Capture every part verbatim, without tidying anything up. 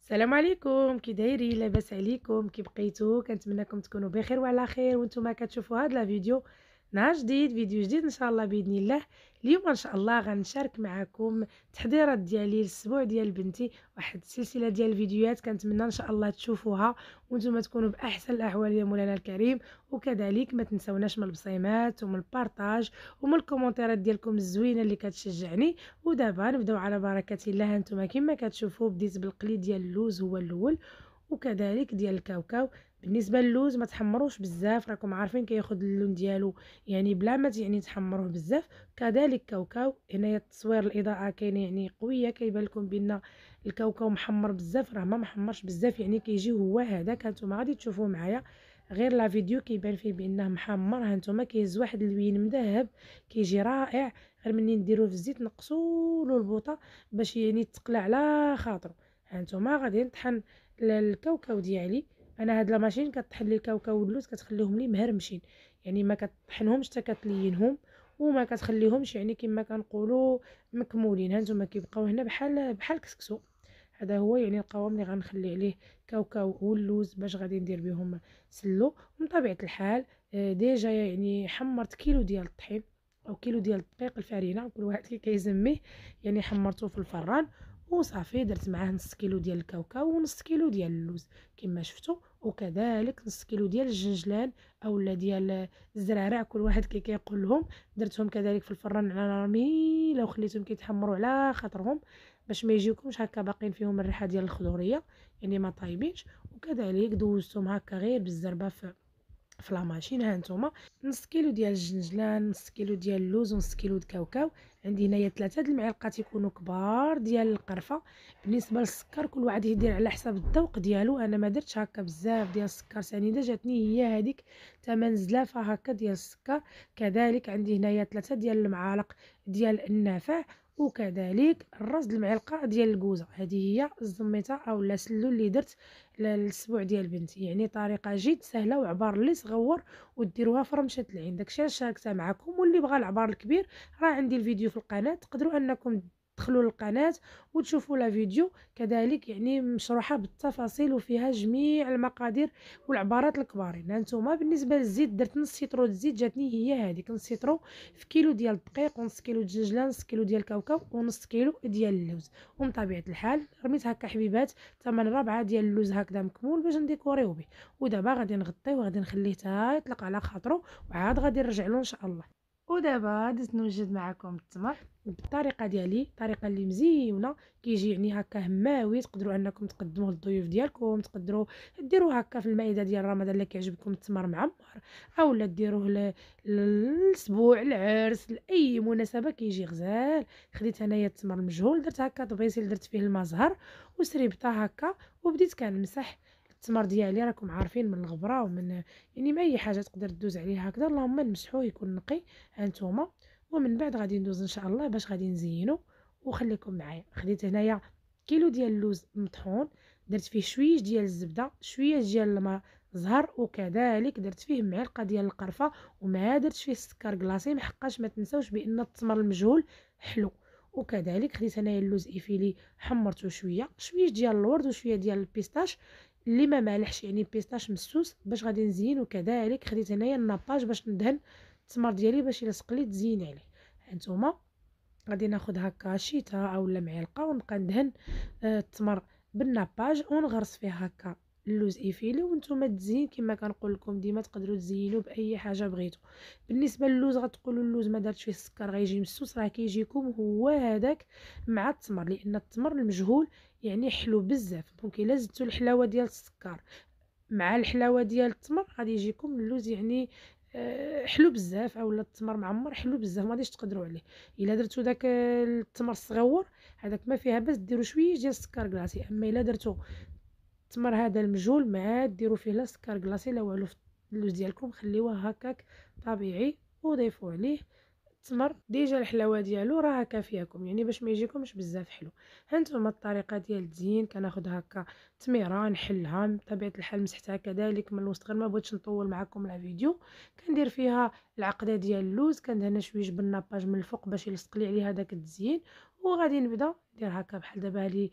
السلام عليكم، كي دايرين؟ لاباس عليكم؟ كي بقيتو؟ كنتمنىكم تكونوا بخير وعلى خير وانتم كتشوفوا هاد لا فيديو. نهار جديد، فيديو جديد ان شاء الله باذن الله. اليوم ان شاء الله غنشارك معكم التحضيرات ديالي للاسبوع ديال بنتي، واحد السلسله ديال الفيديوهات كنتمنى ان شاء الله تشوفوها وانتم تكونوا باحسن الاحوال يا مولانا الكريم. وكذلك ما تنسوناش من البصيمات ومن البارطاج ومن الكومونتيرات ديالكم الزوينه اللي كتشجعني. ودابا نبداو على بركه الله. هانتوما كما كتشوفوا بديت بالقلي ديال اللوز هو الاول، وكذلك ديال الكاوكاو. بالنسبه للوز ما تحمروش بزاف، راكم عارفين كياخذ اللون ديالو يعني بلا ما يعني تحمروه بزاف. كذلك كاوكاو، هنايا التصوير الاضاءه كاينه يعني قويه، كيبان لكم بان الكاوكاو محمر بزاف، راه ما محمرش بزاف، يعني كيجي هو هذاك. هانتوما غادي تشوفوا معايا غير لا فيديو كيبان فيه بانه محمر. هانتوما كيهز واحد اللوين مذهب، كيجي رائع. غير مني نديروه في الزيت نقصوا له البوطه باش يعني تقلع على خاطره. هانتوما غادي نطحن الكاوكاو ديالي. انا هاد لا ماشين كطحن لي الكاوكاو واللوز، كتخليهم لي مهرمشين، يعني ما كطحنهمش حتى كتلينهم وما كتخليهمش يعني كما كنقولوا مكمولين. هانتوما كيبقاو هنا بحال بحال كسكسو. هذا هو يعني القوام اللي غنخلي عليه كاوكاو واللوز باش غادي ندير بهم سلو. ومن طبيعه الحال آه، ديجا يعني حمرت كيلو ديال الطحين او كيلو ديال الدقيق الفرينه، كل واحد كي كيسميه، يعني حمرته في الفران وصافي. درت معاه نص كيلو ديال الكاوكاو ونص كيلو ديال اللوز كما شفتوا، وكذلك نص كيلو ديال الجنجلان اولا ديال الزرارع، كل واحد كي كيقول لهم. درتهم كذلك في الفران على نار ميله وخليتهم كيتحمروا على خاطرهم باش ما يجيوكمش هكا باقين فيهم الريحه ديال الخضوريه، يعني ما طايبينش. وكذلك دوزتهم هكا غير بالزربه في في لا ماشين. ها نتوما نص كيلو ديال الجنجلان، نص كيلو ديال اللوز، ونص كيلو د الكاوكاو. عندي هنايا ثلاثه د المعالق يكونوا كبار ديال القرفه. بالنسبه للسكر كل واحد يدير على حساب الذوق ديالو، انا ما درتش هكا بزاف ديال السكر سنيده، جاتني هي هذيك ثمان زلافه هكا ديال السكر. كذلك عندي هنايا ثلاثه ديال المعالق ديال النافع، وكذلك الراس د المعلقه ديال الكوزه. هذه هي الزميته او لا سلو اللي درت للاسبوع ديال بنتي، يعني طريقه جد سهله وعبار اللي صغور وديروها في رمشه العين. داكشي اللي شاركتها معكم، واللي بغى العبار الكبير راه عندي الفيديو في القناه، تقدروا انكم تدخلوا للقناه وتشوفوا لا فيديو كذلك، يعني مشروحه بالتفاصيل وفيها جميع المقادير والعبارات الكبارين. هانتوما بالنسبه للزيت درت نص سيترو الزيت، جاتني هي هذيك نص سيترو في كيلو ديال الدقيق، ونص كيلو د الجنجلان، نص كيلو ديال الكاوكاو، ونص كيلو ديال اللوز. ومن طبيعه الحال رميت هكا حبيبات ثمن ربعه ديال اللوز هكذا مكمول باش نديكوريو به. ودابا غادي نغطيه وغادي نخليه حتى يطلق على خاطرو، وعاد غادي نرجع له ان شاء الله. ودابا درت نوجد معكم التمر بالطريقه ديالي، الطريقه اللي مزيونه، كيجي يعني هكا هماوي. تقدروا انكم تقدموه للضيوف ديالكم، تقدروا ديروه هكا في المائده ديال رمضان اللي كيعجبكم التمر معمر، اولا ديروه ل- للاسبوع العرس لاي مناسبه كيجي غزال. خديت انايا التمر المجهول، درت هكا طبيسيل، درت فيه الماء زهر وسريبته هكا، وبديت كنمسح التمر ديالي. راكم عارفين من الغبره ومن يعني ما اي حاجه تقدر دوز عليه هكذا، اللهم نمسحوه يكون نقي. هانتوما ومن بعد غادي ندوز ان شاء الله باش غادي نزينو. وخليكم معايا. خديت هنايا كيلو ديال اللوز مطحون، درت فيه شويه ديال الزبده، شويه ديال الماء زهر، وكذلك درت فيه معلقه ديال القرفه، وما درتش فيه السكر كلاصي، محقاش ما تنساوش بان التمر المجهول حلو. وكذلك خديت هنايا اللوز ايفيلي، حمرته شويه، شويه ديال الورد وشويه ديال البيستاش اللي ما مالحش، يعني بيستاش مسوس باش غادي نزين. وكذلك خديت هنايا الناباج باش ندهن التمر ديالي باش الا سقلي تزين عليه. هانتوما غادي ناخذ هكا شيته اولا معلقه ونبقى ندهن آه، التمر بالناباج ونغرس فيه هكا اللوز ايفيلي. وانتم تزين كما كنقول لكم ديما تقدروا تزينوا باي حاجه بغيتو. بالنسبه للوز غتقولوا اللوز ما درتش فيه السكر غيجي مسوس، راه كيجيكم هو هذاك مع التمر، لان التمر المجهول يعني حلو بزاف. دونك الا زدتوا الحلاوه ديال السكر مع الحلاوه ديال التمر غادي يجيكم اللوز يعني آه، حلو بزاف، اولا التمر معمر حلو بزاف ما غاديش تقدروا عليه. الا درتو داك التمر الصغيور هذاك ما فيها بس ديروا شويه ديال السكر كلاصي، اما الا درتو التمر هذا المجهول ما ديروا فيه لا سكر كلاصي لا والو. في اللوز ديالكم خليوه هكاك طبيعي وضيفوا عليه التمر، ديجا الحلاوه ديالو راه كافياكم يعني باش ما يجيكمش بزاف حلو. هانتوما الطريقه ديال التزيين، كناخذ هكا تميره نحلها بطبيعه الحال، مسحتها كذلك من الوسط غير ما بغيتش نطول معكم لا فيديو. كندير فيها العقده ديال اللوز، كندهنها شويه جبن ناباج من الفوق باش يلصق لي عليها داك التزيين. وغادي نبدا ندير هكا بحال دابا لي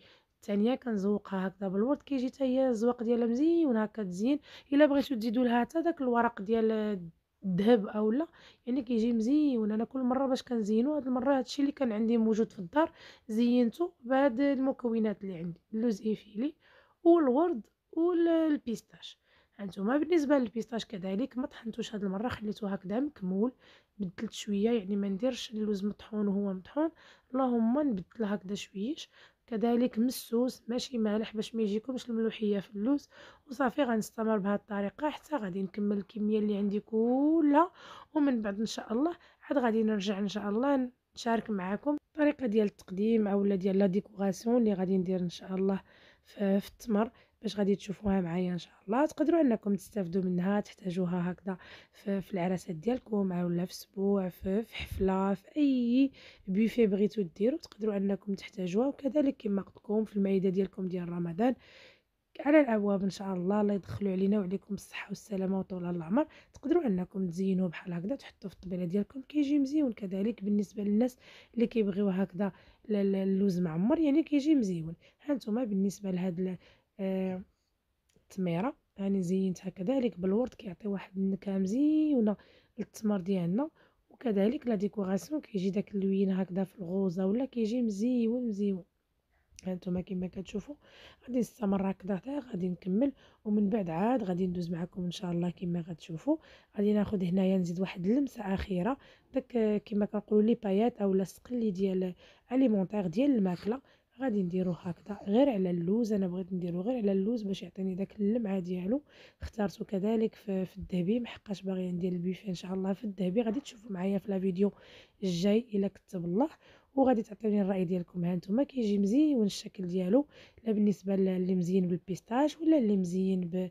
الثانيه كنزوقها هكذا بالورد، كيجي حتى هي الزواق ديالها مزيون هكا تزين. الا بغيتو تزيدوا لها حتى داك الورق ديال الذهب اولا يعني كيجي مزيون. انا كل مره باش كنزينو، هاد المره هادشي اللي كان عندي موجود في الدار زينته بهاد المكونات اللي عندي: اللوز ايفيلي والورد والبيستاش. هانتوما بالنسبه للبيستاش كذلك ما طحنتوش هاد المره، خليته هكذا مكمول. بدلت شويه يعني ما نديرش اللوز مطحون وهو مطحون، اللهم نبدل هكذا شويش. كذلك مسوس ماشي مالح باش ما يجيكمش الملوحيه في اللوز. وصافي غنستمر بهذه الطريقه حتى غادي نكمل الكميه اللي عندي كلها، ومن بعد ان شاء الله عاد غادي نرجع ان شاء الله نشارك معكم الطريقه ديال التقديم اولا ديال لا ديكوراسيون اللي غادي ندير ان شاء الله في, في التمر، باش غادي تشوفوها معايا ان شاء الله. تقدروا انكم تستافدوا منها، تحتاجوها هكذا في, في العراسات ديالكم اولا في اسبوع، في, في حفله، في اي بوفي بغيتو ديروا تقدروا انكم تحتاجوها. وكذلك كما قلت لكم في المائده ديالكم ديال رمضان على الابواب ان شاء الله، الله يدخلوا علينا وعليكم الصحه والسلامه وطول العمر. تقدروا انكم تزينوه بحال هكذا، تحطوه في الطبيله ديالكم كيجي مزيون. كذلك بالنسبه للناس اللي كيبغيو هكذا اللوز معمر يعني كيجي مزيون. هانتوما بالنسبه لهاد آه التميره راني زينتها كذلك بالورد، كيعطي واحد النكهه مزيونه للتمر ديالنا. وكذلك لا ديكوراسيون كيجي داك اللوين هكذا في الغوزه ولا كيجي مزيون مزيون. هانتوما كما كتشوفوا غادي نستمر هكذا حتى غادي نكمل، ومن بعد عاد غادي ندوز معكم ان شاء الله. كما غتشوفوا غادي ناخذ هنايا نزيد واحد اللمسه اخيره داك كما كنقولوا لي بايات اولا السقلي ديال اليمونطير ديال الماكله، غادي نديروه هكذا غير على اللوز. انا بغيت نديرو غير على اللوز باش يعطيني داك اللمعه ديالو. اختارته كذلك في, في الذهبي، محقاش باغيه ندير البيفي ان شاء الله في الذهبي. غادي تشوفوا معايا في لا فيديو الجاي الا كتب الله، وغادي تعطيوني الراي ديالكم. ها نتوما كيجي مزيون الشكل ديالو، لا بالنسبه اللي مزيين بالبيستاش ولا اللي مزيين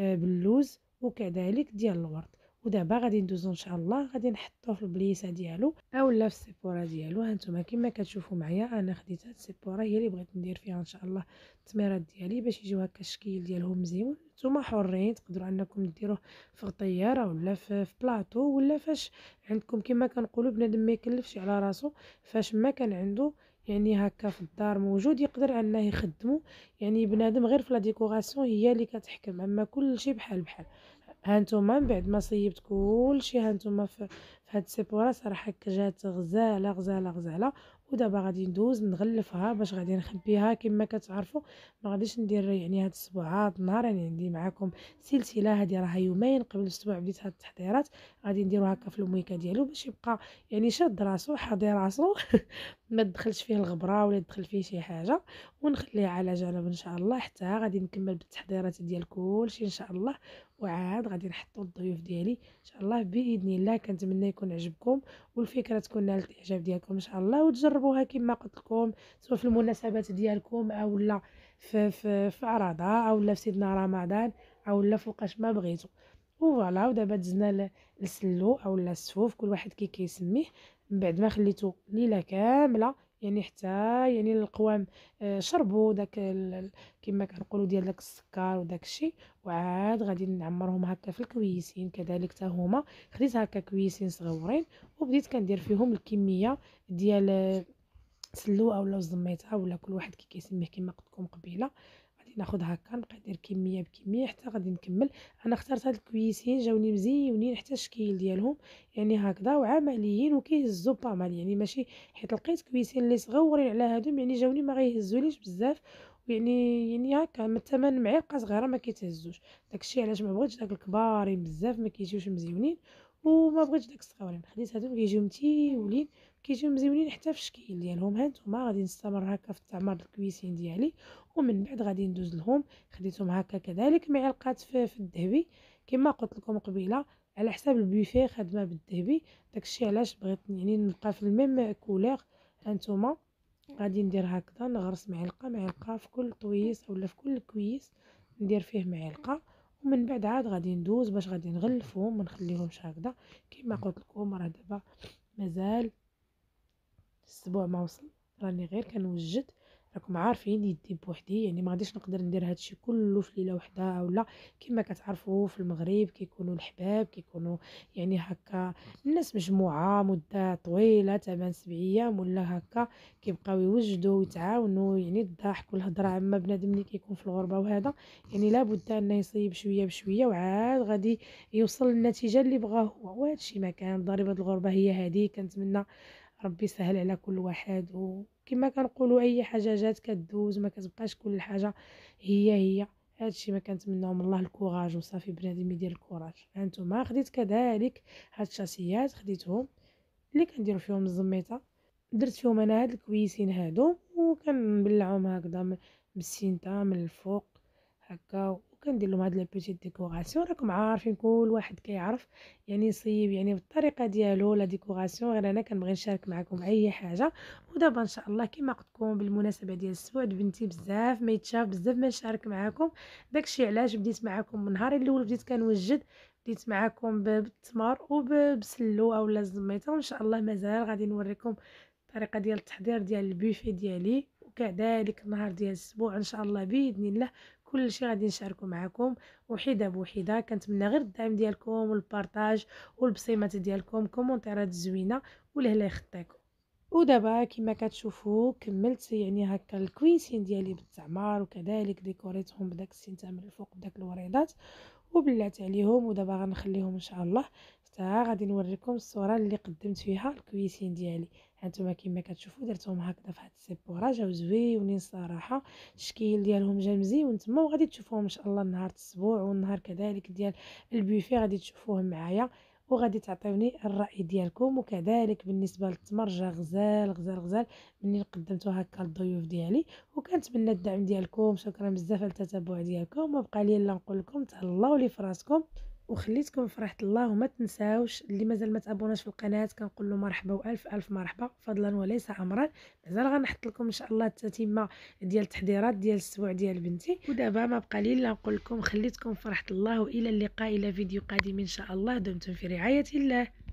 باللوز وكذلك ديال الورد. ودابا غادي ندوزو ان شاء الله غادي نحطوه في البليسه ديالو اولا في السيبوره ديالو. ها نتوما كما كتشوفوا معايا انا خديت هاد السيبوره هي اللي بغيت ندير فيها ان شاء الله التميرات ديالي باش يجيو هكا الشكل ديالهم مزيون. نتوما حرين تقدروا انكم ديروه في غطياره ولا في, في بلاطو ولا فاش عندكم. كما كنقولوا بنادم ما يكلفش على راسو، فاش ما كان عنده يعني هكا في الدار موجود يقدر انه يخدمه. يعني بنادم غير في لا ديكوراسيون هي اللي كتحكم، اما كل شيء بحال بحال. هانتوما من بعد ما صيبت كلشي هانتوما في, في هاد السيبوره صراحه جات غزاله غزاله غزاله. ودابا غادي ندوز نغلفها باش غادي نخبيها. كما كتعرفوا ما غاديش ندير يعني هاد الاسبوعات نهار يعني عندي معكم سلسله هادي راها يومين قبل اسبوع بديت هاد التحضيرات. غادي نديرو هكا في المويكه ديالو باش يبقى يعني شاد راسو حاضي راسو ما تدخلش فيه الغبره ولا يدخل فيه شي حاجه. ونخليها على جنب ان شاء الله حتى غادي نكمل بالتحضيرات ديال كلشي ان شاء الله. وعاد غادي نحطو الضيوف ديالي ان شاء الله باذن الله. كنتمنى يكون عجبكم والفكره تكون نالت الاعجاب ديالكم ان شاء الله، وتجربوها كما قلت لكم سواء في المناسبات ديالكم اولا في في في عرضه اولا في سيدنا رمضان اولا فوقاش ما بغيتو. وفوالا ودابا دزنا للسلو اولا السفوف كل واحد كي كيسميه. من بعد ما خليته ليله كامله يعني حتى يعني القوام شربوا داك كما كنقولوا ديال داك السكر وداك الشيء. وعاد غادي نعمرهم هكا في الكويسين كذلك حتى هما. خديت هكا كويسين صغيورين وبديت كندير فيهم الكميه ديال سلو اولا الزميته ولا كل واحد كي كيسميه كما قلت لكم قبيله. غادي ناخذ هكا نبقى ندير كميه بكميه حتى غادي نكمل. انا اخترت هاد الكويسين جاوني مزيونين حتى الشكل ديالهم يعني هكذا وعمليين وكيهزوا بامال يعني ماشي حيت لقيت كويسين اللي صغورين على هادوم يعني جاوني ما غيهزوليش بزاف. يعني يعني هكا من ثمن معلقه صغيره ما كيتهزوش. داكشي علاش ما بغيتش داك الكبارين بزاف ما كيجيوش مزيونين، وما بغيتش داك الصغيورين خديت هادو كيجيو متيولين كيجيو مزيونين حتى في الشكل ديالهم. هانتوما غادي نستمر هكا في تعمر الكويسين ديالي ومن بعد غادي ندوز لهم. خديتهم هكا كذلك معلقات في, في الذهبي كما قلت لكم قبيله على حساب البوفيه خدمه بالذهبي. داكشي علاش بغيت يعني نبقى في الميم كولور. هانتوما غادي ندير هكذا نغرس معلقه معلقه في كل طويس اولا في كل كويس ندير فيه معلقه. ومن بعد عاد غادي ندوز باش غادي نغلفهم ما نخليهمش هكذا. كما قلت لكم راه دابا مازال الاسبوع ما وصل راني غير كنوجد. راكم عارفين يدي بوحدي، يعني ما غاديش نقدر ندير هادشي كله في ليله وحده، اولا كما كتعرفوا في المغرب كيكونوا الحباب كيكونوا يعني هكا الناس مجموعه مده طويله ثمانية سبع ايام ولا هكا، كيبقاو يوجدوا ويتعاونوا، يعني الضحك والهضره عما بنادم ملي كيكون في الغربه وهذا يعني لابد انه يصيب شويه بشويه وعاد غادي يوصل للنتيجه اللي بغاه هو. وهذا الشيء ما كان ضريبه الغربه هي هذه. كنتمنى ربي يسهل على كل واحد، وكما كنقولوا اي حاجه جات كدوز ما كتبقاش كل حاجه هي هي. هادشي ما كنتمناو من الله الكوراج وصافي بنادم يدير الكوراج. هانتوما خديت كذلك هاد الشاسيات خديتهم اللي كنديروا فيهم الزميطه، درت فيهم انا هاد الكويسين هادو وكنبلعهم هكذا من- بالسينتا من الفوق هكا، وكندير لهم هاد لي بوتيت ديكوراسيون. راكم عارفين كل واحد كيعرف يعني يصيب يعني بالطريقه ديالو لا ديكوراسيون، غير انا كنبغي نشارك معكم اي حاجه. ودابا ان شاء الله كما قلت لكم بالمناسبه ديال السبوع بنتي بزاف ما يتشاف بزاف ما نشارك معكم، داكشي علاش بديت معكم من نهار الاول بديت كنوجد، بديت معكم ب- بالتمر وبسلو اولا الزميته، وان شاء الله مازال غادي نوريكم الطريقه ديال التحضير ديال البوفي ديالي، وكذلك النهار ديال الاسبوع ان شاء الله باذن الله كل شيء غادي نشاركه معكم وحده بوحده. كنتمنى غير الدعم ديالكم والبارطاج والبصيمات ديالكم كومونتيرات زوينه ولهلا يخطيكم. ودابا كما كتشوفوا كملت يعني هكا الكويسين ديالي بالزعمار، وكذلك ديكوريتهم بداك السنتام من الفوق بداك الوريضات وبلعت عليهم. ودابا غنخليهم ان شاء الله حتى غادي نوريكم الصوره اللي قدمت فيها الكويسين ديالي. هانتوما كما كتشوفوا درتهم هكذا في هاد السيبورا جاو زويونين صراحه، الشكل ديالهم جا مزيون تما، وغادي تشوفوهم ان شاء الله نهار الاسبوع والنهار كذلك ديال البوفي غادي تشوفوهم معايا وغادي تعطيوني الراي ديالكم. وكذلك بالنسبه للتمر جا غزال غزال غزال منين قدمته هكا للضيوف ديالي، وكنتمنى الدعم ديالكم. شكرا بزاف على التتبع ديالكم، وبقى لي الا نقول لكم تهلاو لي في راسكم وخليتكم في فرحه الله. وما تنساوش اللي مازال ما تابوناش في القناه كنقول له مرحبا والف الف مرحبا فضلا وليس امرا. مازال غنحط لكم ان شاء الله التتمه ديال التحضيرات ديال الاسبوع ديال بنتي. ودابا ما بقى لي الا نقول لكم خليتكم في فرحه الله، والى اللقاء الى فيديو قادم ان شاء الله. دمتم في رعايه الله.